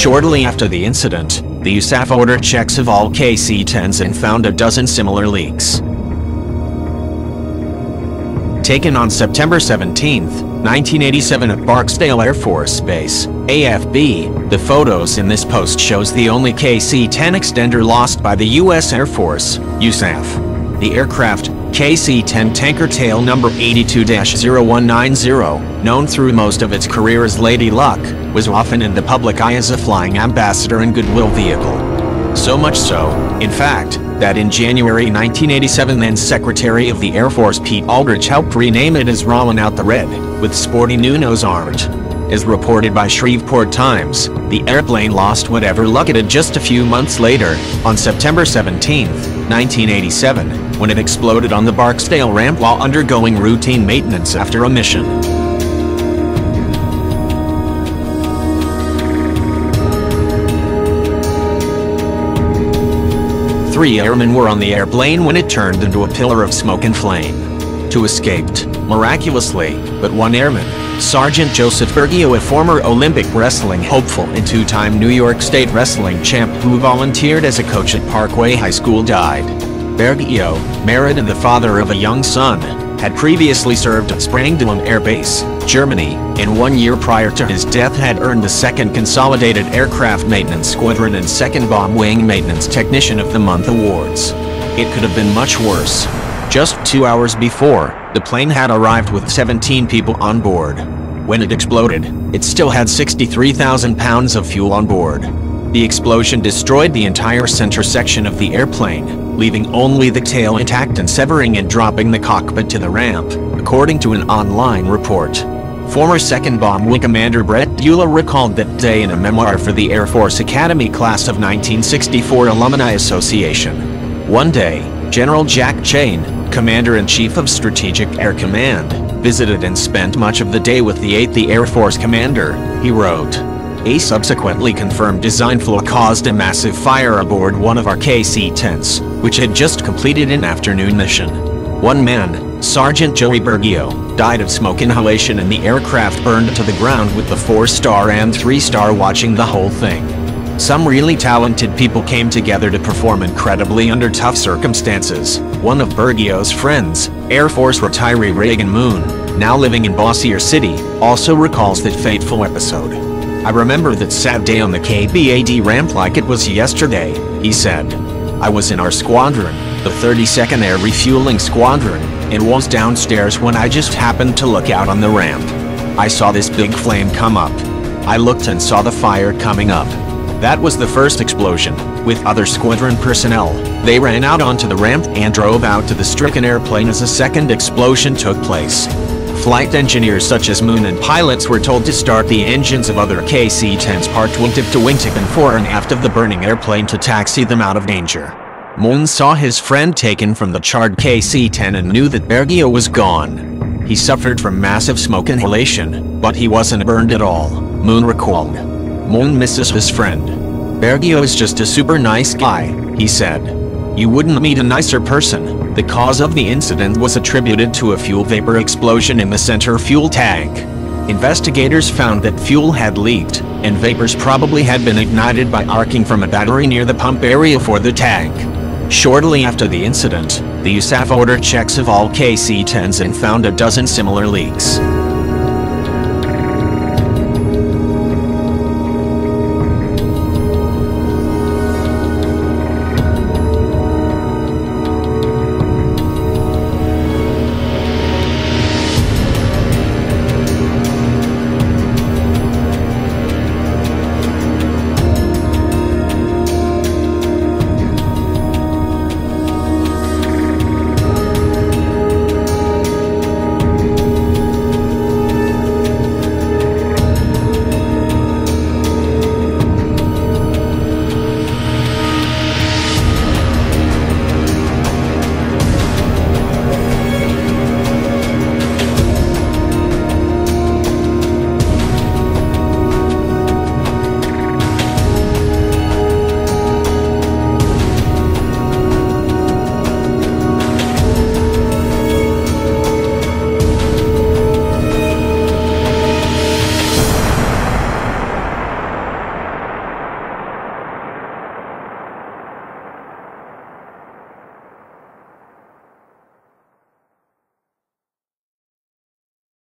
Shortly after the incident, the USAF ordered checks of all KC-10s and found a dozen similar leaks. Taken on September 17, 1987 at Barksdale Air Force Base, AFB, the photos in this post shows the only KC-10 extender lost by the U.S. Air Force, USAF. The aircraft, KC-10 tanker tail number 82-0190, known through most of its career as Lady Luck, was often in the public eye as a flying ambassador and goodwill vehicle. So much so, in fact, that in January 1987 then Secretary of the Air Force Pete Aldrich helped rename it as Rolling Out the Red, with sporty Nuno's art. As reported by Shreveport Times, the airplane lost whatever luck it had just a few months later, on September 17, 1987, when it exploded on the Barksdale ramp while undergoing routine maintenance after a mission. Three airmen were on the airplane when it turned into a pillar of smoke and flame. Two escaped, miraculously, but one airman, Sergeant Joseph Bergio, a former Olympic wrestling hopeful and two-time New York State wrestling champ who volunteered as a coach at Parkway High School, died. Bergio, married and the father of a young son, had previously served at Sprengdahlem Air Base, Germany, and 1 year prior to his death had earned the 2nd Consolidated Aircraft Maintenance Squadron and 2nd Bomb Wing Maintenance Technician of the Month awards. It could have been much worse. Just 2 hours before, the plane had arrived with 17 people on board. When it exploded, it still had 63,000 pounds of fuel on board. The explosion destroyed the entire center section of the airplane, leaving only the tail intact and severing and dropping the cockpit to the ramp, according to an online report. Former 2nd Bomb Wing Commander Brett Dula recalled that day in a memoir for the Air Force Academy Class of 1964 Alumni Association. One day, General Jack Chain, Commander-in-Chief of Strategic Air Command, visited and spent much of the day with the 8th Air Force Commander, he wrote. A subsequently confirmed design flaw caused a massive fire aboard one of our KC-10s, which had just completed an afternoon mission. One man, Sergeant Joey Bergio, died of smoke inhalation and the aircraft burned to the ground with the 4-star and 3-star watching the whole thing. Some really talented people came together to perform incredibly under tough circumstances. One of Bergio's friends, Air Force retiree Reagan Moon, now living in Bossier City, also recalls that fateful episode. I remember that sad day on the KBAD ramp like it was yesterday, he said. I was in our squadron, the 32nd Air Refueling Squadron, and was downstairs when I just happened to look out on the ramp. I saw this big flame come up. I looked and saw the fire coming up. That was the first explosion. With other squadron personnel, they ran out onto the ramp and drove out to the stricken airplane as a second explosion took place. Flight engineers such as Moon and pilots were told to start the engines of other KC-10s parked wingtip to wingtip and fore and aft of the burning airplane to taxi them out of danger. Moon saw his friend taken from the charred KC-10 and knew that Bergio was gone. He suffered from massive smoke inhalation, but he wasn't burned at all, Moon recalled. Moon misses his friend. Bergio is just a super nice guy, he said. You wouldn't meet a nicer person. The cause of the incident was attributed to a fuel vapor explosion in the center fuel tank. Investigators found that fuel had leaked, and vapors probably had been ignited by arcing from a battery near the pump area for the tank. Shortly after the incident, the USAF ordered checks of all KC-10s and found a dozen similar leaks.